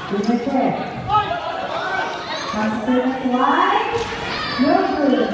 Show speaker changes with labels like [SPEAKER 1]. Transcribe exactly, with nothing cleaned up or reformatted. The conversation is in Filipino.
[SPEAKER 1] Good check. Comes to the wide. No good.